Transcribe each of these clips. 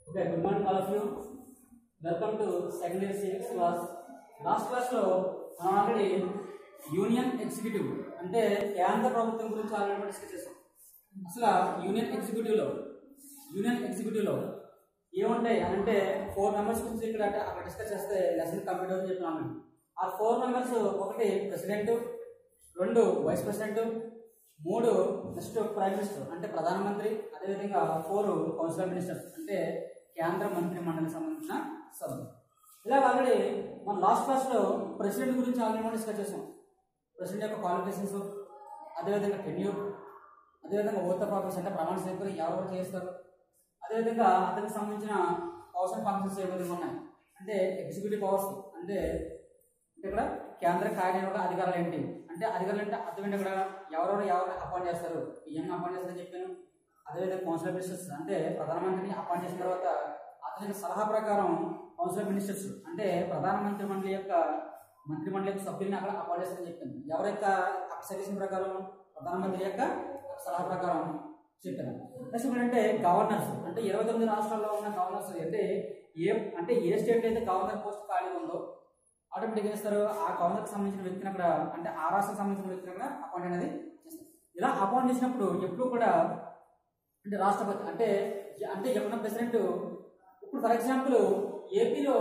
Okay, good morning all of you. Welcome to second year civics class. Last class లో మనం already union executive అంటే కేంద్ర ప్రభుత్వం గురించి ఆల్రెడీ డిస్కస్ చేసాం. అసలు యూనియన్ ఎగ్జిక్యూటివ్ లో ఏముంటాయి అంటే 4 మెంబర్స్ గురించి ఇక్కడ అక్కడ డిస్కస్ చేస్తే లెసన్ కంప్లీట్ అవుతుందని చెప్పినాము. ఆ 4 మెంబర్స్ ఒకటి president, 2 vice president, 3 next prime minister అంటే ప్రధానమంత్రి, అదేవిధంగా 4 కౌన్సిల్ మినిస్టర్స్ అంటే కేంద్ర మంత్రి మండలికి సంబంధించిన సభ్యులు. ఇలా ఆల్రెడీ మన లాస్ట్ క్లాస్ లో ప్రెసిడెంట్ గురించి ఆల్రెడీ మనం డిస్కస్ చేసాం. ప్రెసిడెంట్ యొక్క క్వాలిఫికేషన్స్, అదేవిధంగా టెన్యూర్, అదేవిధంగా ఓత్ ఆఫ్ ఆఫీస్ అంటే ప్రమాణ స్వీకారం ఎవరు చేస్తారు, అదేవిధంగా అతనికి సంబంధించిన పవర్స్ అండ్ ఫంక్షన్స్ ఏ విధంగా ఉన్నాయి అంటే ఎగ్జిక్యూటివ్ పవర్స్ అంటే ఇక్కడ కేంద్ర కార్యనిర్వాహక అధికారులు ఏంటి అంటే అధికారులు అంటే అర్థం ఏంటి, ఇక్కడ ఎవరెవరు అపాయింట్ చేస్తారు, పిఎం అపాయింట్ చేస్తారని చెప్పాను. అదేవిధంగా కౌన్సిల్ మినిస్టర్స్ అంటే ప్రధానమంత్రిని అపాయింట్ చేసిన తర్వాత అతని సలహా ప్రకారం కౌన్సిల్ మినిస్టర్స్ అంటే ప్రధానమంత్రి మండలి యొక్క సభ్యుల్ని అక్కడ అపాయింట్ చేస్తారని చెప్పాను. ఎవరైతే సజెషన్ ప్రకారం ప్రధానమంత్రి యొక్క సలహా ప్రకారం చెప్పాను. నెక్స్ట్ ఏంటంటే గవర్నర్స్ అంటే 29 రాష్ట్రాల్లో ఉన్న గవర్నర్స్ అంటే ఏ స్టేట్ అయితే గవర్నర్ పోస్ట్ ఖాళీ ఉందో ఆటోమేటిక్ చేస్తారు ఆ గవర్నర్కి సంబంధించిన వ్యక్తిని అక్కడ అంటే ఆ రాష్ట్రానికి సంబంధించిన వ్యక్తిని అక్కడ అపాయింట్ అనేది చేస్తారు. ఇలా అపాయింట్ చేసినప్పుడు ఎప్పుడు కూడా అంటే రాష్ట్రపతి అంటే ఎప్పుడన్నా ప్రెసిడెంట్ ఇప్పుడు ఫర్ ఎగ్జాంపుల్ ఏపీలో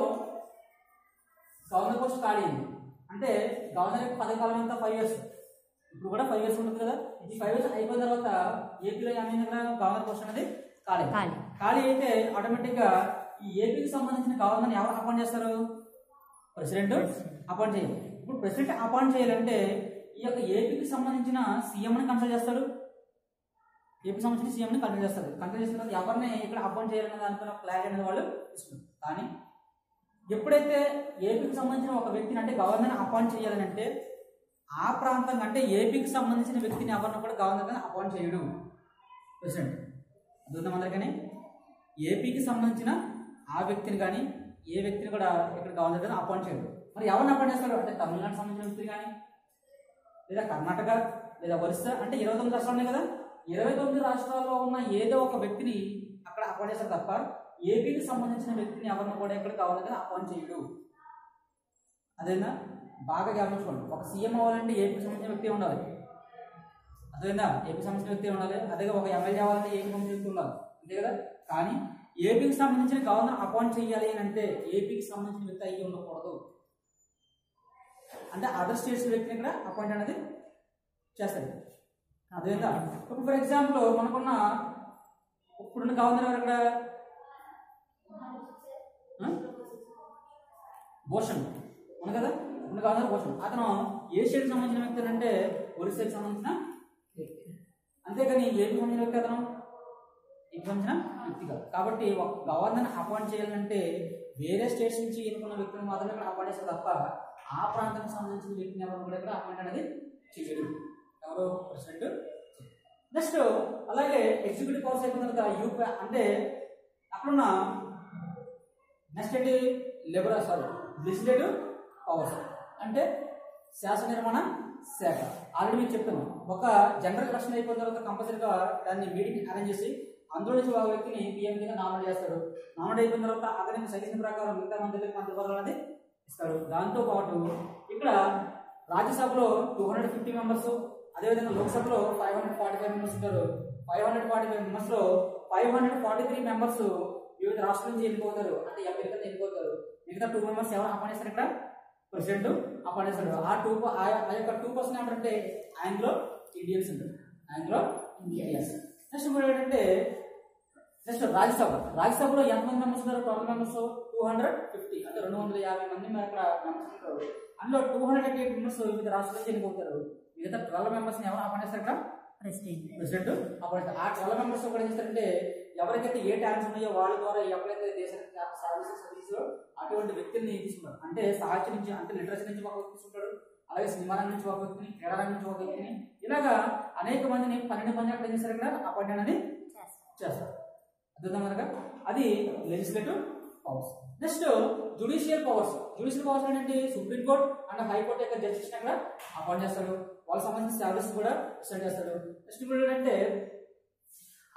గవర్నర్ పోస్ట్ ఖాళీ అయింది అంటే గవర్నర్ యొక్క పదకాలం అంతా 5 years, ఇప్పుడు కూడా 5 years ఉంటుంది కదా. ఈ 5 years అయిపోయిన తర్వాత ఏపీలో ఏమైంది గవర్నర్ పోస్ట్ అనేది ఖాళీ అయితే ఆటోమేటిక్గా ఈ ఏపీకి సంబంధించిన గవర్నర్ని ఎవరు అపాయింట్ చేస్తారు, ప్రెసిడెంట్ అపాయింట్ చేయాలి. ఇప్పుడు ప్రెసిడెంట్ అపాయింట్ చేయాలంటే ఈ యొక్క ఏపీకి సంబంధించిన సీఎంని కన్సల్ట్ చేస్తాడు, ఏపీ సంబంధించిన సీఎంని కన్సల్ట్ చేస్తారు. కన్సల్ట్ చేసిన తర్వాత ఎవరిని ఇక్కడ అపాయింట్ చేయాలనే దానిపైన క్లారిటీ అనేది వాళ్ళు ఇస్తున్నారు. కానీ ఎప్పుడైతే ఏపీకి సంబంధించిన ఒక వ్యక్తిని అంటే గవర్నర్ని అపాయింట్ చేయాలని అంటే ఆ ప్రాంతం అంటే ఏపీకి సంబంధించిన వ్యక్తిని ఎవరిని కూడా గవర్నర్ అపాయింట్ చేయడు ప్రెసిడెంట్. అర్థం అందరికీ ఏపీకి సంబంధించిన ఆ వ్యక్తిని కానీ ఏ వ్యక్తిని కూడా ఇక్కడ గవర్నర్ అపాయింట్ చేయడు. మరి ఎవరిని అపాయింట్ చేస్తారు అంటే తమిళనాడు సంబంధించిన వ్యక్తిని కానీ లేదా కర్ణాటక లేదా ఒరిస్సా అంటే 29 రాష్ట్రాలు కదా, 29 రాష్ట్రాల్లో ఉన్న ఏదో ఒక వ్యక్తిని అక్కడ అపాయింట్ చేస్తారు తప్ప ఏపీకి సంబంధించిన వ్యక్తిని ఎవరిని కూడా ఇక్కడ గవర్నర్ అపాయింట్ చేయడు. అదేనా బాగా గమనించుకోండి. ఒక సీఎం అవ్వాలంటే ఏపీకి సంబంధించిన వ్యక్తి ఉండాలి, అదేనా ఏపీకి సంబంధించిన వ్యక్తి ఉండాలి. అదే ఒక ఎమ్మెల్యే అవ్వాలంటే ఏపీకి సంబంధించిన వ్యక్తి ఉండాలి, అంతే కదా. కానీ ఏపీకి సంబంధించిన గవర్నర్ అపాయింట్ చేయాలి అని అంటే ఏపీకి సంబంధించిన వ్యక్తి అయ్యి ఉండకూడదు, అంటే అదర్ స్టేట్స్ వ్యక్తిని ఇక్కడ అపాయింట్ అనేది చేస్తారు. అదేవిధంగా ఇప్పుడు ఫర్ ఎగ్జాంపుల్ మనకున్న ఇప్పుడున్న గవర్నర్ ఎవరు ఇక్కడ భూషణ్ ఉంది కదా, ఉన్న గవర్నర్ భూషణ్. అతను ఏ స్టేట్కి సంబంధించిన వ్యక్తి అంటే ఒరిస్సాకి సంబంధించిన వ్యక్తి, అంతేగాని ఏపీకి సంబంధించిన వ్యక్తి అతను ఏపీకి సంబంధించిన వ్యక్తి కాదు. కాబట్టి ఒక గవర్నర్ని అపాయింట్ చేయాలంటే వేరే స్టేట్స్ నుంచి ఎన్నుకున్న వ్యక్తిని మాత్రమే ఇక్కడ అపాయింట్ చేస్తారు తప్ప ఆ ప్రాంతానికి సంబంధించిన వ్యక్తిని ఎవరు కూడా ఇక్కడ అపాయింట్ అనేది చేయడు, ఎవరు ప్రెసిడెంట్. నెక్స్ట్ అలాగే ఎగ్జిక్యూటివ్ పవర్స్ అయిపోయిన తర్వాత యూపీ అంటే అక్కడున్న నెక్స్ట్ ఏంటి లెజిస్లేటివ్ పవర్స్ అంటే శాసన నిర్మాణ శాఖ. ఆల్రెడీ మీకు చెప్తాను, ఒక జనరల్ ఎలక్షన్ అయిపోయిన తర్వాత కంపల్సరీగా దాన్ని మీటింగ్ అరేంజ్ చేసి అందులో నుంచి ఒక వ్యక్తిని పిఎం కింద నామినేట్ చేస్తాడు. నామినేట్ అయిపోయిన తర్వాత అతనికి సజెషన్ ప్రకారం మిగతా మంత్రులకు మంత్రి పదవులు అనేది ఇస్తారు. దాంతో పాటు ఇక్కడ రాజ్యసభలో 250 మెంబర్స్, అదేవిధంగా లోక్సభలో 545 మెంబర్స్ ఉంటారు. 545 మెంబర్స్ లో 543 మెంబర్స్ వివిధ రాష్ట్రాల నుంచి వెళ్ళిపోతారు, అంటే ఎంపీ కింద వెళ్ళిపోతారు. మిగతా 2 మెంబర్స్ ఎవరు అపాయింట్ చేస్తారు ఇక్కడ ప్రెసిడెంట్ అపాయింట్ చేస్తాడు. ఆ యొక్క 2% ఏమంటే ఆంగ్లో ఇండియన్స్ ఉంటారు, ఆంగ్లో ఇండియన్స్. నెక్స్ట్ ఏంటంటే నెక్స్ట్ రాజ్యసభలో ఎంతమంది మెంబర్స్ ఉంటారు, టోటల్ మెంబర్స్ 250 అంటే 250 మంది ఇక్కడ మెంబర్స్ ఉంటారు. అందులో 288 మెంబర్స్ వివిధ రాష్ట్రాల నుంచి వెళ్ళిపోతారు. మిగతా 12 మెంబర్స్ని ఎవరు అపాయింట్ చేస్తారు ఇక్కడ ప్రెసిడెంట్ అపాయింట్ చేస్తారు. ఆ 12 మెంబర్స్ కూడా చేస్తారంటే ఎవరికైతే ఏ టాలెంట్స్ ఉన్నాయో వాళ్ళ ద్వారా ఎవరైతే దేశానికి సర్వీస్ అటువంటి వ్యక్తిని తీసుకుంటారు. అంటే సాహిత్యం నుంచి అంటే లిటరసీ నుంచి ఒక వ్యక్తి తీసుకుంటాడు, అలాగే సినిమా రంగం నుంచి ఒక వ్యక్తిని, క్రీడా రంగం నుంచి ఒక వ్యక్తిని, ఇలాగా అనేక మందిని 12 మంది అక్కడ చేస్తారు ఇక్కడ అపాయింట్ అనేది చేస్తారు. అర్థం కనుక అది legislative powers. Next judicial powers ఏంటంటే సుప్రీంకోర్టు అండ్ హైకోర్టు యొక్క జడ్జిస్ అక్కడ అపాయింట్ చేస్తారు, వాళ్ళకి సంబంధించిన శాలరీస్ కూడా సెండ్ చేస్తారు. నెక్స్ట్ ఏంటంటే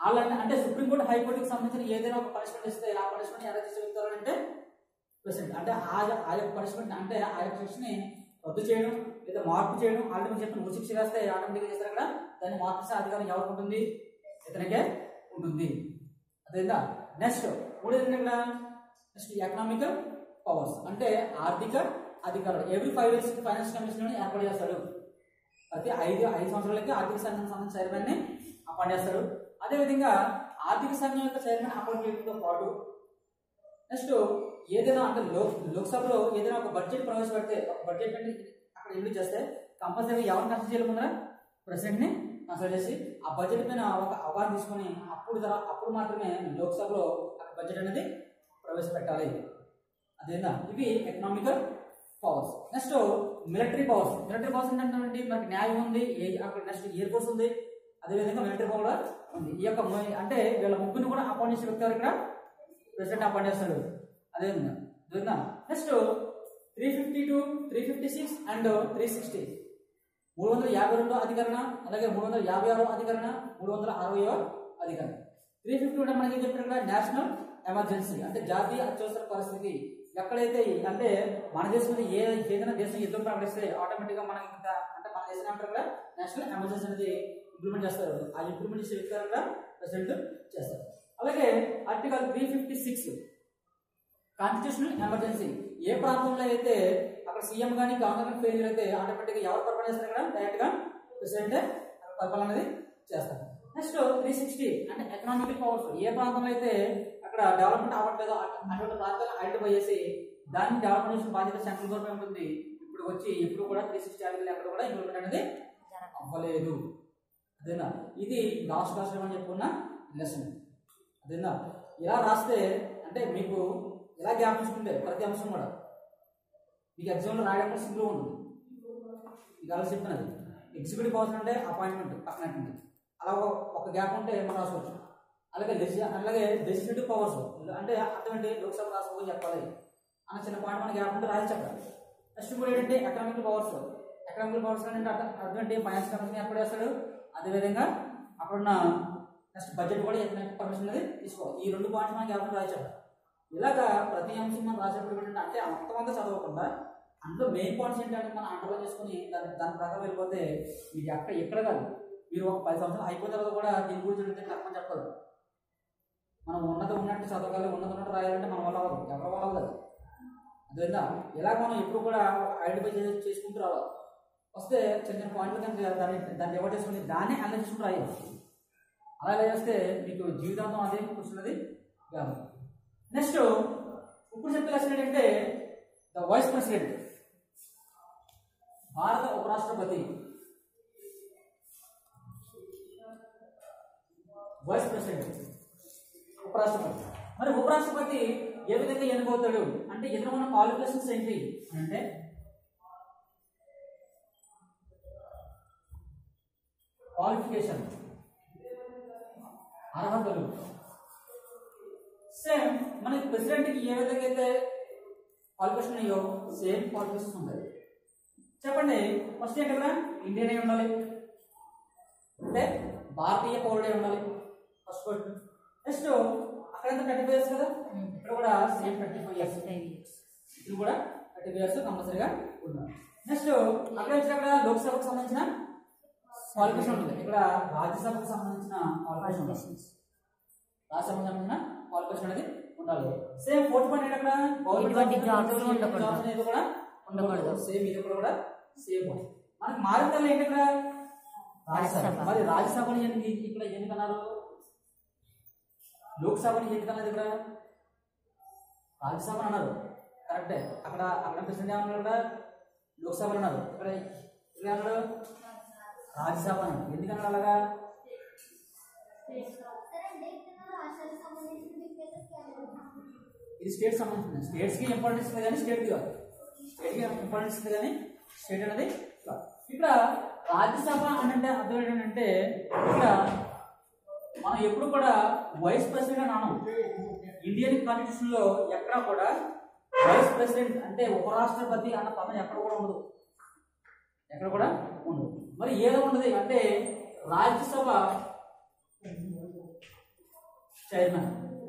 వాళ్ళని అంటే సుప్రీంకోర్టు హైకోర్టుకి సంబంధించిన ఏదైనా ఒక పనిష్మెంట్ ఇస్తే ఆ పనిష్మెంట్ ఎలా చేసేస్తారు అంటే ప్రెసిడెంట్. అంటే ఆ యొక్క పనిష్మెంట్ అంటే ఆ యొక్క శిక్షని రద్దు చేయడం లేదా మార్పు చేయడం. ఆల్రెడీ చెప్పిన ఉచిత శిక్ష వేస్తే ఆటోమేటిక్గా చేస్తారు అక్కడ దాన్ని మార్పు చేసే అధికారం ఎవరికి ఉంటుంది? ఇతనికే ఉంటుంది. అదేందా? నెక్స్ట్ మూడేది ఇక్కడ నెక్స్ట్ ఎకనామికల్ పవర్స్ అంటే ఆర్థిక అధికారులు. ఎవ్రీ 5 years ఫైనాన్స్ కమిషన్ ఏర్పాటు చేస్తాడు. ప్రతి 5 సంవత్సరాలకి ఆర్థిక సంఘం సంబంధించిన చైర్మన్ ని అపాయింట్ చేస్తాడు. అదేవిధంగా ఆర్థిక సంఘం యొక్క చైర్మన్ అపాయింట్ చేయడంతో పాటు నెక్స్ట్ ఏదైనా అంటే లోక్సభలో ఏదైనా ఒక బడ్జెట్ ప్రవేశపెడితే ఒక బడ్జెట్ అంటే అక్కడ ఇంప్లిమెంట్ చేస్తే కంపల్సరీ ఎవరిని కన్సల్ట్ చేయాలి? ముందర ప్రెసిడెంట్ ని కన్సల్ట్ చేసి ఆ బడ్జెట్ పైన ఒక అవగాహన తీసుకొని అప్పుడు మాత్రమే లోక్సభలో బడ్జెట్ అనేది ప్రవేశపెట్టాలి. అదేనా? ఇవి economical powers. Next military powers. Military powers ఏంటంటే మనకి న్యాయం ఉంది, అక్కడ నెక్స్ట్ ఎయిర్ ఫోర్స్ ఉంది, అదేవిధంగా మిలిటరీ పవర్ కూడా ఉంది. ఈ యొక్క అంటే వీళ్ళ ముగ్గురిని కూడా అపాయింట్ చేసే వ్యక్తి ఇక్కడ ప్రెసిడెంట్ అపాయింట్ చేస్తాడు. అదేవిధంగా నెక్స్ట్ 352, 356 అండ్ 360 352వ అధికరణ, అలాగే 356వ అధికరణ, 360వ అధికరణ. 350 అంటే మనకి చెప్పిన ఇక్కడ నేషనల్ ఎమర్జెన్సీ అంటే జాతీయ అత్యవసర పరిస్థితి. ఎక్కడైతే అంటే మన దేశంలో ఏదైనా దేశం యుద్ధం ప్రకటిస్తే ఆటోమేటిక్ గా మనకి అంటే మన దేశం ఏమంటారు కదా నేషనల్ ఎమర్జెన్సీ అనేది ఇంప్లిమెంట్ చేస్తారు. ఆ ఇంప్లిమెంట్ చేసే వ్యక్తి ప్రెసిడెంట్ చేస్తారు. అలాగే ఆర్టికల్ 356 కాన్స్టిట్యూషనల్ ఎమర్జెన్సీ. ఏ ప్రాంతంలో అయితే అక్కడ సీఎం కానీ గవర్నర్ ఫెయిల్యూర్ అయితే ఆటోమేటిక్ గా ఎవరు పరిపాలన చేస్తారు కదా డైరెక్ట్ గా ప్రెసిడెంట్ పరిపాలన అనేది చేస్తారు. నెక్స్ట్ 360 అంటే ఎకనామికల్ పవర్స్. ఏ ప్రాంతంలో అయితే అక్కడ డెవలప్మెంట్ అవ్వట్లేదో అటువంటి ప్రాంతాలను ఐడెంటిఫై చేసి దాన్ని డెవలప్మెంట్ చేసిన బాధ్యత సెంట్రల్ గవర్నమెంట్ ఉంటుంది. ఇప్పుడు కూడా 360 ఆర్టికల్ ఎక్కడ కూడా ఇంప్లిమెంట్ అనేది అవ్వలేదు. అదేనా? ఇది లాస్ట్ క్లాస్ అని చెప్పుకున్న లెసన్. అదేనా? ఇలా రాస్తే అంటే మీకు ఇలా జ్ఞాపించుకుంటే ప్రతి అంశం కూడా మీకు ఎగ్జామ్లో రాయడం సింపుల్గా ఉంటుంది. మీకు అలా చెప్పినది ఎగ్జిక్యూటివ్ పవర్స్ అంటే అపాయింట్మెంట్ పక్కన అలా ఒక గ్యాప్ ఉంటే మనం రాసుకోవచ్చు. అలాగే లెజిస్లేటివ్ పవర్స్ అంటే అర్థం ఏంటి? లోక్సభ రాసుకోవచ్చు చెప్పాలి అన్న చిన్న పాయింట్ మన గ్యాప్ ఉంటే రాసి చెప్పాలి. నెక్స్ట్ కూడా ఏంటంటే ఎకనామికల్ పవర్స్. ఎకనామికల్ పవర్స్ అంటే అర్థం ఏంటి? ఫైనాన్స్ కమిషన్ ఏర్పాటు చేస్తాడు. అదేవిధంగా అక్కడున్న నెక్స్ట్ బడ్జెట్ కూడా ఎకనామిక్ పర్మిషన్ అనేది తీసుకోవాలి. ఈ 2 పాయింట్స్ మన గ్యాప్ రాసి చెప్పాలి. ఇలాగా ప్రతి అంశం మనం రాసేటప్పుడు ఏంటంటే అంటే మొత్తం అంతా చదవకుండా అందులో మెయిన్ పాయింట్స్ ఏంటంటే మనం అండర్లైన్ చేసుకుని దాని ప్రకారం వెళ్ళిపోతే మీకు ఎక్కడ కాదు. మీరు ఒక 10 సంవత్సరాలు అయిపోయిన తర్వాత కూడా దీని గురించి తక్కువ చెప్పదు. మనం ఉన్నట్టు చదవగాలి, ఉన్నట్టు రాయాలంటే మన వల్ల అవ్వదు, ఎవరి వల్ల అవ్వదు. అదేందా? ఇలా మనం ఎప్పుడు కూడా ఐడెంటిఫై చేసుకుంటూ రావాలి. వస్తే చిన్న పాయింట్లు దాన్ని ఎవరు చేసుకుని దాన్ని అనలైజ్ చేసుకుంటూ రాయాలి. అలా చేస్తే మీకు జీవితాంతం అదే కూర్చున్నది కాదు. నెక్స్ట్ ఇప్పుడు చెప్పే లెసన్ ఏంటంటే ద వైస్ ప్రెసిడెంట్. భారత ఉపరాష్ట్రపతి. వైస్ ప్రెసిడెంట్ ఉపరాష్ట్రపతి. మరి ఉపరాష్ట్రపతి ఏ విధంగా ఎన్నుకోతాడు అంటే ఇతను మన క్వాలిఫికేషన్స్ ఏంటి అంటే క్వాలిఫికేషన్ అర్హతలు సేమ్ మనకి ప్రెసిడెంట్ కి ఏ విధంగా అయితే క్వాలిఫికేషన్ అయ్యో సేమ్ క్వాలిఫికేషన్స్ ఉంటాయి. చెప్పండి ఫస్ట్ ఏంటి కదా ఇండియన్ అయి ఉండాలి అంటే భారతీయ పౌరుడే ఉండాలి ఫస్ట్ పాయింట్. నెక్స్ట్ అక్కడ 35 years కదా ఇక్కడ కూడా సేమ్ 35 years. ఇది కూడా 35 years కంపల్సరీగా ఉండాలి. నెక్స్ట్ అక్కడ వచ్చినక్కడ లోక్సభకు సంబంధించిన క్వాలిఫికేషన్ ఉంటుంది. ఇక్కడ రాజ్యసభకు సంబంధించిన క్వాలిఫికేషన్ ఉంటుంది. రాజ్యసభకు సంబంధించిన క్వాలిఫికేషన్ అనేది ఉండాలి. సేమ్ 4th పాయింట్ అక్కడ గవర్నమెంట్ జాబ్స్ అనేది కూడా ఉండకూడదు. సేమ్ ఇది కూడా సేమ్. మనకి మారిన ఏంటి ఇక్కడ రాజ్యసభ. మరి రాజ్యసభని ఇక్కడ ఎందుకన్నారు? లోక్సభని ఎందుకన్నారు? ఇక్కడ రాజ్యసభ అన్నారు కరెక్టే. అక్కడ ప్రెసిడెంట్ ఏమన్నారు? ఇక్కడ లోక్సభ అన్నారు. ఇక్కడ ఏమన్నాడు? రాజ్యసభ అన్నారు. ఎందుకన్నారు అలాగా? ఇది స్టేట్ సంబంధించింది. స్టేట్స్ కి ఇంపార్టెన్స్ ఉంది కానీ స్టేట్ కాదు. స్టేట్ కి ఇంపార్టెన్స్ ఉంది కానీ స్టేట్ అనేది కాదు. ఇక్కడ రాజ్యసభ అంటే అర్థం ఏంటంటే ఇక్కడ మనం ఎప్పుడు కూడా వైస్ ప్రెసిడెంట్ అని అనం. ఇండియన్ కాన్స్టిట్యూషన్ లో ఎక్కడ కూడా వైస్ ప్రెసిడెంట్ అంటే ఉపరాష్ట్రపతి అన్న పదం ఎక్కడ కూడా ఉండదు. ఎక్కడ కూడా ఉండదు. మరి ఏదో ఉండదు అంటే రాజ్యసభ చైర్మన్.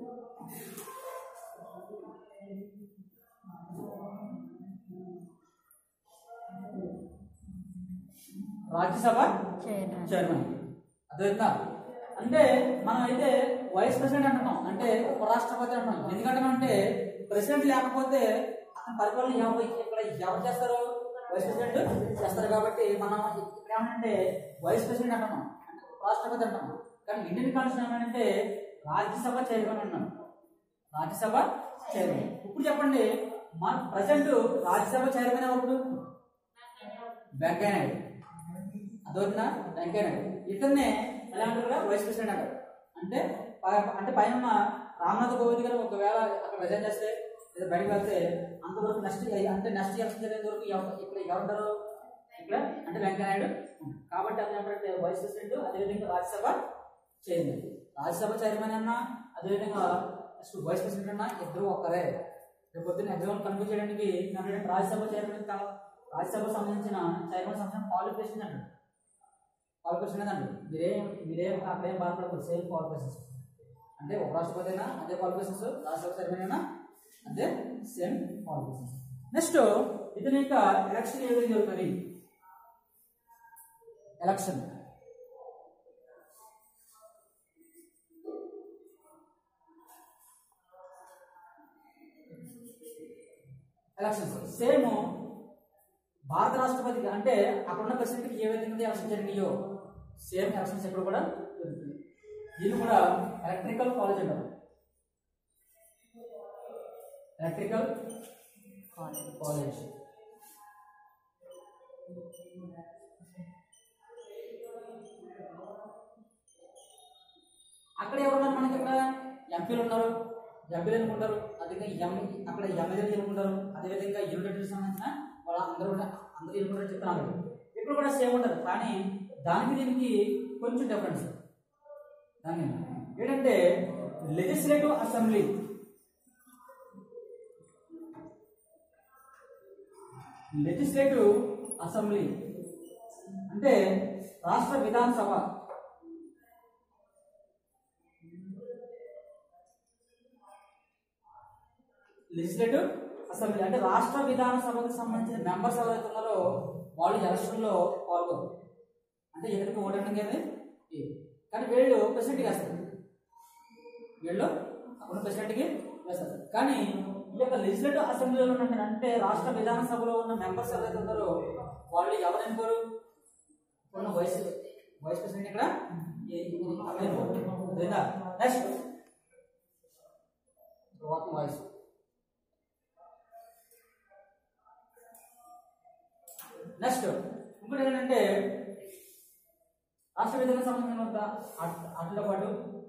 రాజ్యసభ చైర్మన్. అర్థమవుతుందా? అంటే మనం అయితే వైస్ ప్రెసిడెంట్ అంటున్నాం, అంటే ఉపరాష్ట్రపతి అంటున్నాం. ఎందుకంటే ప్రెసిడెంట్ లేకపోతే అతని పరిపాలన ఇక్కడ ఎవరు చేస్తారు? వైస్ ప్రెసిడెంట్ చేస్తారు. కాబట్టి మనం ఇక్కడ ఏమంటే వైస్ ప్రెసిడెంట్ అంటున్నాం, అంటే ఉపరాష్ట్రపతి అంటున్నాం. కానీ ఇండియన్ కాన్స్టిట్యూషన్ ఏమంటే రాజ్యసభ చైర్మన్ అన్నాం. రాజ్యసభ చైర్మన్. ఇప్పుడు చెప్పండి, మన ప్రజెంట్ రాజ్యసభ చైర్మన్ ఎవరు? వెంకయ్య నాయుడు. అదవుతుందా? వెంకయ్య నాయుడు. ఇతన్నే ఎలా అంటారు? వైస్ ప్రెసిడెంట్ అంటారు. అంటే పైన రామ్నాథ్ కోవింద్ గారు ఒకవేళ అక్కడ రిజైన్ చేస్తే లేదా బయటకు వెళ్తే అంతవరకు నెక్స్ట్ ఎలక్షన్ జరిగేంత వరకు ఇక్కడ ఎవరుంటారు? ఇక్కడ అంటే వెంకయ్య నాయుడు. కాబట్టి అది ఏంటంటే వైస్ ప్రెసిడెంట్, అదేవిధంగా రాజ్యసభ చైర్మన్. రాజ్యసభ చైర్మన్ అన్నా అదేవిధంగా నెక్స్ట్ వైస్ ప్రెసిడెంట్ అన్నా ఇద్దరు ఒక్కరే. రేపు పొద్దున్న ఎగ్జామ్ కన్ఫ్యూజ్ చేయడానికి రాజ్యసభ చైర్మన్ రాజ్యసభ సంబంధించిన చైర్మన్ సంబంధించిన క్వాలిఫికేషన్ అంటారు. క్వాలిఫికేషన్ ఏంటంటే మీరేం అక్కడేం బాధపడకూడదు. సేమ్ క్వాలిఫికేషన్స్ అంటే ఉపరాష్ట్రపతి అయినా అదే క్వాలిఫికేషన్స్, రాజ్యసభ చైర్మన్ అయినా అదే సేమ్ క్వాలిఫికేషన్స్. నెక్స్ట్ ఇతని యొక్క ఎలక్షన్ ఏ విధంగా జరుగుతుంది? ఎలక్షన్స్ సేమ్ భారత రాష్ట్రపతికి అంటే అక్కడున్న ప్రెసిడెంట్కి ఏ విధంగా ఎలక్షన్ జరిగినాయో సేమ్ ఎలక్షన్స్ ఎక్కడ కూడా జరుగుతుంది. దీన్ని కూడా ఎలక్ట్రికల్ కాలేజ్ అంటారు. Electrical college. అక్కడ ఎవరున్నారు? మనకి ఇక్కడ ఎంపీలు ఉన్నారు, ఎంపీలు ఎన్నుకుంటారు. అదేవిధంగా అక్కడ ఎమ్మెల్యేలు ఎన్నుకుంటారు. అదేవిధంగా యూనివర్సిటీకి సంబంధించిన వాళ్ళ అందరూ ఎన్నుకుంటారు చెప్తున్నారు. ఇక్కడ కూడా సేమ్ ఉంటారు. కానీ దానికి దీనికి కొంచెం డిఫరెన్స్. దాని ఏంటంటే లెజిస్లేటివ్ అసెంబ్లీ. లెజిస్లేటివ్ అసెంబ్లీ అంటే రాష్ట్ర విధానసభ. లెజిస్లేటివ్ అసెంబ్లీ అంటే రాష్ట్ర విధానసభకు సంబంధించిన మెంబర్స్ ఎవరైతే ఉన్నారో వాళ్ళు ఎలక్షన్లో పాల్గొరు. అంటే ఎక్కడికి ఓటండి కానీ వీళ్ళు ప్రెసిడెంట్కి వేస్తారు. వీళ్ళు అప్పుడు ప్రెసిడెంట్కి వేస్తారు. కానీ ఈ యొక్క లెజిస్లేటివ్ అసెంబ్లీలో అంటే రాష్ట్ర విధానసభలో ఉన్న మెంబర్స్ ఎవరైతే ఉన్నారో వాళ్ళు ఎవరు ఎన్నుకోరు? ఉన్న వైస్ ప్రెసిడెంట్ ఇక్కడ నెక్స్ట్ వాయిస్. నెక్స్ట్ ఇంకోటి ఏంటంటే రాష్ట్ర విధాన సంబంధించిన అట్లతో పాటు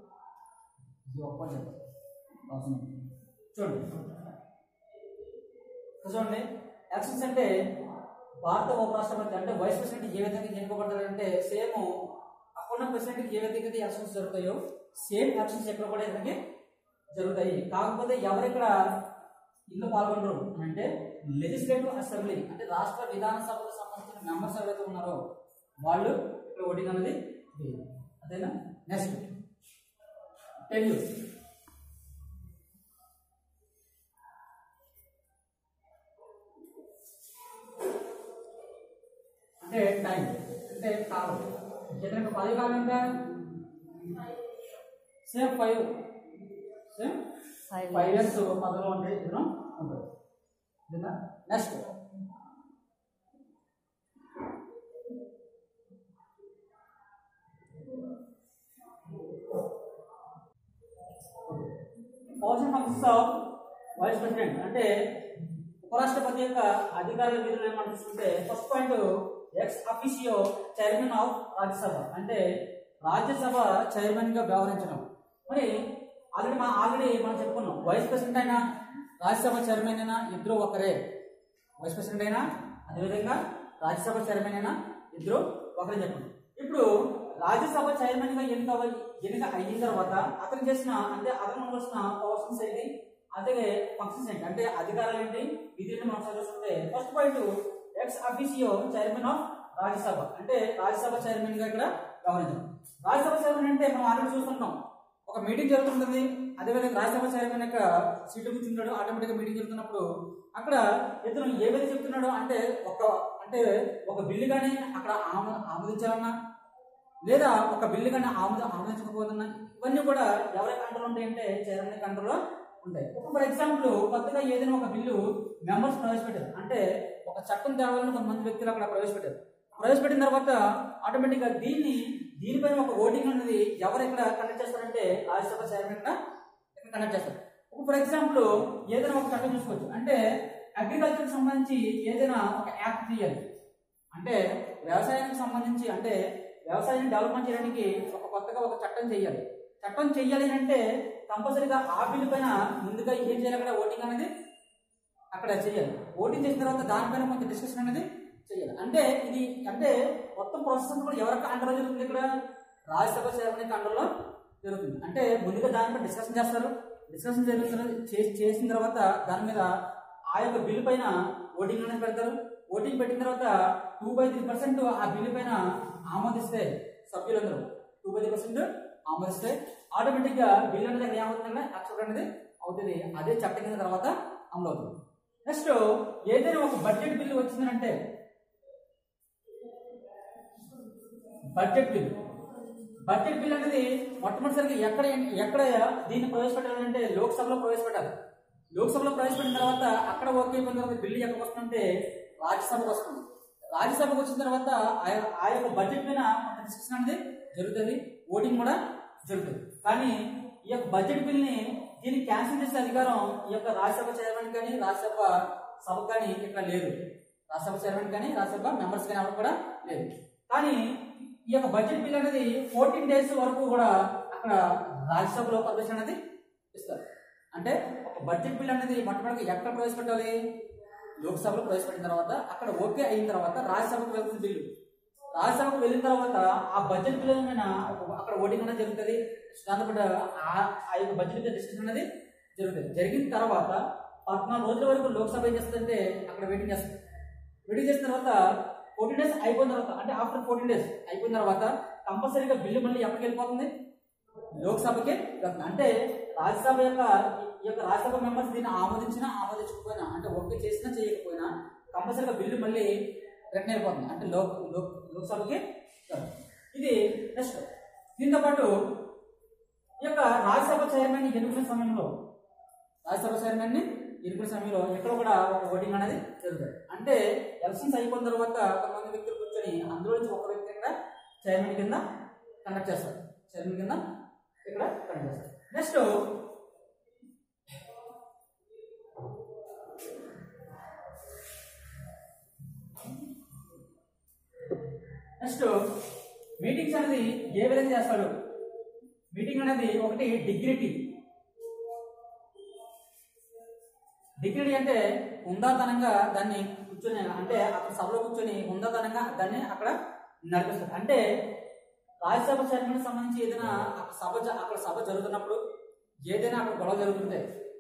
చూడండి ఎలక్షన్స్ అంటే భారత ఉపరాష్ట్రపతి అంటే వైస్ ప్రెసిడెంట్ ఏ విధంగా ఎన్నుకోబడతారంటే సేమ్ అప్పుడున్న ప్రెసిడెంట్కి ఏ విధంగా ఎలక్షన్స్ జరుగుతాయో సేమ్ ఎలక్షన్స్ ఎక్కడ కూడా ఇతనికి జరుగుతాయి. కాకపోతే ఎవరిక్కడ ఇందులో పాల్గొనరు అంటే లెజిస్లేటివ్ అసెంబ్లీ అంటే రాష్ట్ర విధానసభకు సంబంధించిన మెంబర్స్ ఎవరైతే ఉన్నారో వాళ్ళు ఇక్కడ ఓటింగ్ అనేది అదేనా. నెక్స్ట్ టెన్యూ అంటే టైం అంటే కాలం. ఇతనికి పదవి కాలం ఎంత? సేమ్ 5 years పదవిలో ఉంటే ఇతను ఉంటుంది. Next powers and functions of vice president అంటే ఉపరాష్ట్రపతి యొక్క అధికారుల విధులు ఏమని తీసుకుంటే first point ex officio chairman of Rajya Sabha అంటే రాజ్యసభ చైర్మన్ గా వ్యవహరించడం. మరి ఆల్రెడీ మనం చెప్పుకున్నాం వైస్ ప్రెసిడెంట్ అయినా రాజ్యసభ చైర్మన్ అయినా ఇద్దరు ఒకరే. వైస్ ప్రెసిడెంట్ అయినా అదేవిధంగా రాజ్యసభ చైర్మన్ అయినా ఇద్దరు ఒకరే చెప్పండి. ఇప్పుడు రాజ్యసభ చైర్మన్ గా ఎన్నిక అయిన తర్వాత అతను చేసిన అంటే అతను వస్తున్న పవర్స్ ఏంటి అదే ఫంక్షన్స్ ఏంటి అంటే అధికారాలు ఏంటి విధులను మనం చదువుతుంటే first point ex officio chairman of Rajya Sabha అంటే రాజ్యసభ చైర్మన్ గా ఇక్కడ వ్యవహరించడం. రాజ్యసభ చైర్మన్ అంటే మనం ఆల్రెడీ చూస్తుంటాం ఒక మీటింగ్ జరుగుతుంటుంది, అదేవిధంగా రాజ్యసభ చైర్మన్ యొక్క సీటు కూర్చుంటాడు, ఆటోమేటిక్గా మీటింగ్ జరుగుతున్నప్పుడు అక్కడ ఇతను ఏ విధంగా చెప్తున్నాడు అంటే ఒక బిల్లు కానీ అక్కడ ఆమోదించాలన్నా లేదా ఒక బిల్లు కానీ ఆమోదించకపోతున్నా ఇవన్నీ కూడా ఎవరి కంట్రోల్ ఉంటాయంటే చైర్మన్ కంట్రోల్లో ఉంటాయి. ఫర్ ఎగ్జాంపుల్ కొత్తగా ఏదైనా ఒక బిల్లు మెంబర్స్ ప్రవేశపెట్టారు అంటే ఒక చట్టం తేవాలని కొంతమంది వ్యక్తులు అక్కడ ప్రవేశపెట్టిన తర్వాత ఆటోమేటిక్గా దీనిపైన ఒక ఓటింగ్ అనేది ఎవరు ఇక్కడ కండక్ట్ చేస్తారంటే రాజ్యసభ చైర్మన్ ఇక్కడ కండక్ట్ చేస్తారు. ఫర్ ఎగ్జాంపుల్ ఏదైనా ఒక చట్టం చూసుకోవచ్చు అంటే అగ్రికల్చర్కి సంబంధించి ఏదైనా ఒక యాక్ట్ తీయాలి అంటే వ్యవసాయానికి సంబంధించి అంటే వ్యవసాయాన్ని డెవలప్మెంట్ చేయడానికి కొత్తగా ఒక చట్టం చేయాలి అంటే కంపల్సరీగా ఆ బిల్లు పైన ముందుగా ఏం చేయాలి, అక్కడ ఓటింగ్ అనేది అక్కడ చేయాలి. ఓటింగ్ చేసిన తర్వాత దానిపైన కొంచెం డిస్కషన్ అనేది చేయాలి. అంటే మొత్తం ప్రాసెస్ కూడా ఎవరి కంట్రోల్ జరుగుతుంది, ఇక్కడ రాజ్యసభ చైర్మన్ కంట్రోల్లో జరుగుతుంది. అంటే ముందుగా దానిపై డిస్కషన్ చేస్తారు, డిస్కషన్ చేసిన తర్వాత దాని మీద ఆ యొక్క బిల్లు పైన ఓటింగ్ అనేది పెడతారు. ఓటింగ్ పెట్టిన తర్వాత 2/3% ఆ బిల్లు పైన ఆమోదిస్తే సభ్యులందరూ 2/3% ఆమోదిస్తే ఆటోమేటిక్గా బిల్లు అనేది ఏమవుతుందంటే యాక్సెప్ట్ అనేది అవుతుంది. అదే చట్టం కింద తర్వాత అమలు అవుతుంది. నెక్స్ట్ ఏదైనా ఒక బడ్జెట్ బిల్లు వచ్చిందంటే బడ్జెట్ బిల్ అనేది మొట్టమొదటిసారిగా ఎక్కడ దీన్ని ప్రవేశపెట్టాలంటే లోక్సభలో ప్రవేశపెట్టాలి. లోక్సభలో ప్రవేశపెట్టిన తర్వాత అక్కడ ఓకే అయిపోయిన తర్వాత బిల్లు ఎక్కడికి వస్తుందంటే రాజ్యసభకు వస్తుంది. రాజ్యసభకు వచ్చిన తర్వాత ఆ యొక్క బడ్జెట్ పైన డిస్కషన్ అనేది జరుగుతుంది, ఓటింగ్ కూడా జరుగుతుంది. కానీ ఈ యొక్క బడ్జెట్ బిల్ని దీన్ని క్యాన్సిల్ చేసే అధికారం ఈ యొక్క రాజ్యసభ చైర్మన్ కానీ రాజ్యసభ సభ కానీ ఇక్కడ లేదు. రాజ్యసభ చైర్మన్ కానీ రాజ్యసభ మెంబర్స్ కానీ ఎవరు కూడా లేదు. కానీ ఈ యొక్క బడ్జెట్ బిల్ అనేది 14 days వరకు కూడా అక్కడ రాజ్యసభలో పర్మిషన్ అనేది ఇస్తారు. అంటే ఒక బడ్జెట్ బిల్ అనేది మొట్టమొదటిగా ఎక్కడ ప్రవేశపెట్టాలి, లోక్సభలో ప్రవేశపెట్టిన తర్వాత అక్కడ ఓకే అయిన తర్వాత రాజ్యసభకు వెళ్తుంది బిల్లు. రాజ్యసభకు వెళ్ళిన తర్వాత ఆ బడ్జెట్ బిల్ మీద అక్కడ ఓటింగ్ అనేది జరుగుతుంది. దాంతోపాటు ఆ యొక్క బడ్జెట్ డిస్కషన్ అనేది జరుగుతుంది. జరిగిన తర్వాత 14 రోజుల వరకు లోక్సభ ఏం చేస్తుందంటే అక్కడ వెయిటింగ్ చేస్తుంది. వెయిటింగ్ చేసిన తర్వాత 14 days అయిపోయిన తర్వాత అంటే ఆఫ్టర్ 14 days అయిపోయిన తర్వాత కంపల్సరీగా బిల్లు మళ్ళీ ఎక్కడికి వెళ్ళిపోతుంది, లోక్సభకి వెళ్తుంది. అంటే రాజ్యసభ ఈ యొక్క రాజ్యసభ మెంబర్స్ దీన్ని ఆమోదించినా ఆమోదించకపోయినా అంటే ఓకే చేసినా చేయకపోయినా కంపల్సరీగా బిల్లు మళ్ళీ రిటర్న్ అయిపోతుంది. అంటే లోక్సభకి ఇది నెక్స్ట్. దీంతో పాటు ఈ యొక్క రాజ్యసభ చైర్మన్ ఎన్నికల సమయంలో ఎక్కడ కూడా ఒక ఓటింగ్ అనేది జరుగుతుంది. అంటే ఎలక్షన్స్ అయిపోయిన తర్వాత కొంతమంది వ్యక్తులు కూర్చొని అందులో నుంచి ఒక వ్యక్తి ఇక్కడ చైర్మన్ కింద కండక్ట్ చేస్తారు. నెక్స్ట్ మీటింగ్స్ అనేది ఏ విధంగా చేస్తాడు. మీటింగ్ అనేది ఒకటి డిగ్నిటీ అంటే హుందాతనంగా దాన్ని కూర్చొని అంటే అక్కడ సభలో కూర్చొని హుందాతనంగా దాన్ని అక్కడ నడిపిస్తారు. అంటే రాజ్యసభ చైర్మన్ సంబంధించి ఏదైనా అక్కడ సభ జరుగుతున్నప్పుడు ఏదైనా అక్కడ గొడవ జరుగుతుంటే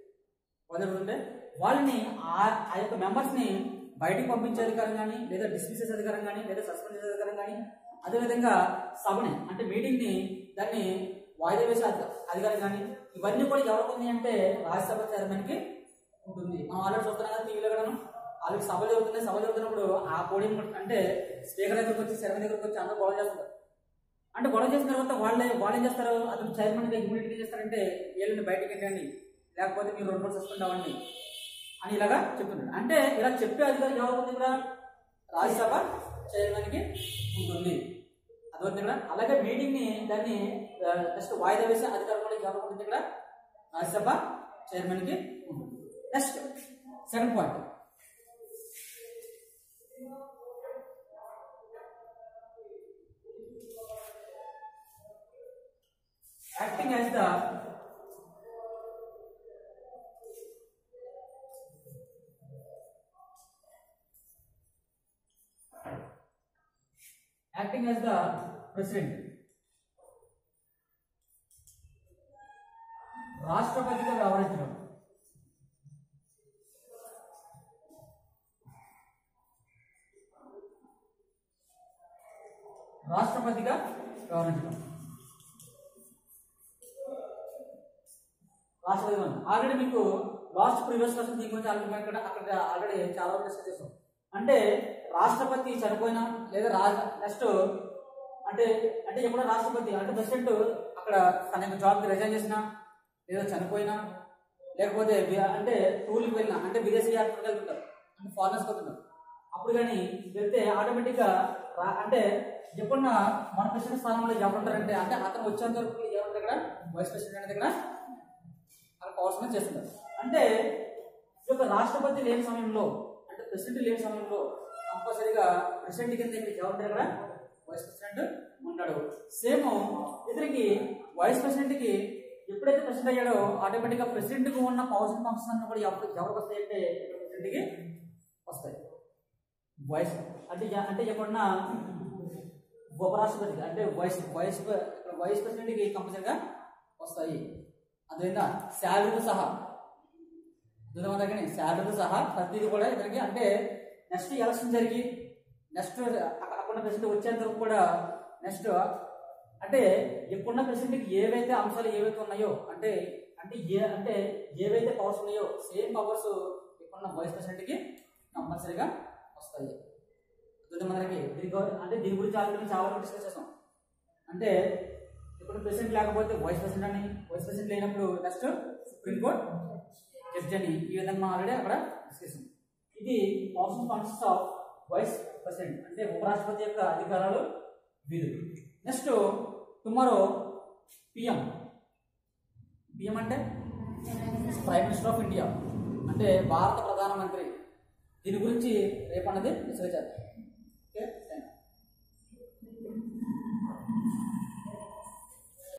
వాళ్ళని ఆ యొక్క మెంబర్స్ని బయటికి పంపించే అధికారం కానీ లేదా డిస్మిస్ చేసే అధికారం కానీ లేదా సస్పెండ్ చేసే అధికారం కానీ అదేవిధంగా సభని అంటే మీటింగ్ని దాన్ని వాయిదా వేసే అధికారం కానీ ఇవన్నీ కూడా ఎవరికి ఉంది అంటే రాజ్యసభ చైర్మన్కి ఉంటుంది. మనం ఆల్రెడీ చూస్తున్నాం కదా టీవీలో కూడా ఆల్రెడీ సభ జరుగుతున్నప్పుడు ఆ పోడియం అంటే స్పీకర్ దగ్గరకు వచ్చి చైర్మన్ దగ్గరకు వచ్చి అందరూ గొడవ చేస్తారు. అంటే గొడవ చేసిన తర్వాత వాళ్ళు ఏం చేస్తారు, అతను చైర్మన్గా ఇమ్మీడియట్గా చేస్తారంటే వీళ్ళని బయటకి వెళ్ళండి లేకపోతే మీరు 2 రోజులు సస్పెండ్ అవ్వండి అని ఇలాగా చెప్తున్నాడు. అంటే ఇలా చెప్పే అధికారం ఎవరు ఉంది ఇక్కడ, రాజ్యసభ చైర్మన్కి ఉంటుంది. అదవుతుంది ఇక్కడ. అలాగే మీటింగ్ని దాన్ని నెక్స్ట్ వాయిదా వేసే అధికారం కూడా ఎవరు ఉంటుంది ఇక్కడ, రాజ్యసభ చైర్మన్కి ఉంటుంది. Next second point, acting as the president. రాష్ట్రపతిగా వ్యవహరించడం. రాష్ట్రపతి ఆల్రెడీ మీకు లాస్ట్ ప్రీవియస్ క్వశ్చన్ దీని గురించి అక్కడ ఆల్రెడీ చాలా వరకు డిస్కస్ చేసాం. అంటే రాష్ట్రపతి చనిపోయినా లేదా నెక్స్ట్ అంటే ఎప్పుడైనా రాష్ట్రపతి అంటే ప్రెసిడెంట్ అక్కడ తన యొక్క జాబ్కి రిజైన్ చేసినా లేదా చనిపోయినా లేకపోతే అంటే టూర్కి వెళ్ళినా అంటే విదేశీ యాత్రకు వెళ్తుంటారు అంటే ఫారినర్స్కి వెళ్తుంటారు అప్పుడు కానీ వెళ్తే ఆటోమేటిక్గా అంటే ఎప్పుడన్నా మన ప్రెసిడెంట్ స్థానంలో ఎవరు ఉంటారంటే అంటే అతను వచ్చేంత వరకు ఎవరు దగ్గర వైస్ ప్రెసిడెంట్ అనే దగ్గర అక్కడ పవర్స్ చేస్తున్నారు. అంటే ఈ యొక్క రాష్ట్రపతి లేని సమయంలో అంటే ప్రెసిడెంట్ లేని సమయంలో కంపల్సరీగా ప్రెసిడెంట్ కింద ఎవరు దగ్గర వైస్ ప్రెసిడెంట్ ఉంటాడు. సేమ్ ఇతనికి వైస్ ప్రెసిడెంట్కి ఎప్పుడైతే ప్రెసిడెంట్ అయ్యాడో ఆటోమేటిక్గా ప్రెసిడెంట్కి ఉన్న పవర్స్ అండ్ ఫంక్షన్స్ అన్ని కూడా ఎవరికి వస్తాయంటే ప్రెసిడెంట్కి వస్తాయి. వైస్ అంటే ఎప్పుడన్నా ఉపరాష్ట్రపతికి అంటే వైస్ ప్రెసిడెంట్కి కంపల్సరీగా వస్తాయి. అదేవిధంగా శాలరీతో సహా శాలరీతో సహా ప్రతిదీ కూడా ఇతనికి అంటే నెక్స్ట్ ఎలక్షన్ జరిగి నెక్స్ట్ అక్కడ ప్రెసిడెంట్ వచ్చేంత వరకు కూడా నెక్స్ట్ అంటే ఇప్పుడున్న ప్రెసిడెంట్కి ఏవైతే అంశాలు ఏవైతే ఉన్నాయో అంటే ఏవైతే పవర్స్ ఉన్నాయో సేమ్ పవర్స్ ఇప్పుడున్న వైస్ ప్రెసిడెంట్కి కంపల్సరీగా వస్తాయి. మనకి అంటే దీని గురించి ఆల్రెడీ చాలా వరకు డిస్కస్ చేస్తాం. అంటే ఇప్పుడు ప్రెసిడెంట్ లేకపోతే వైస్ ప్రెసిడెంట్ అని, వైస్ ప్రెసిడెంట్ లేనప్పుడు నెక్స్ట్ సుప్రీంకోర్టు జడ్జి అని, ఈ విధంగా మనం ఆల్రెడీ అక్కడ డిస్కస్ చేస్తాం. ఇది powers and functions of vice president అంటే ఉపరాష్ట్రపతి యొక్క అధికారాలు విధులు. నెక్స్ట్ టుమారో పిఎం అంటే ప్రైమ్ మినిస్టర్ ఆఫ్ ఇండియా అంటే భారత ప్రధానమంత్రి. దీని గురించి రేపు అన్నది డిస్కస్ చేద్దాం. ఓకే.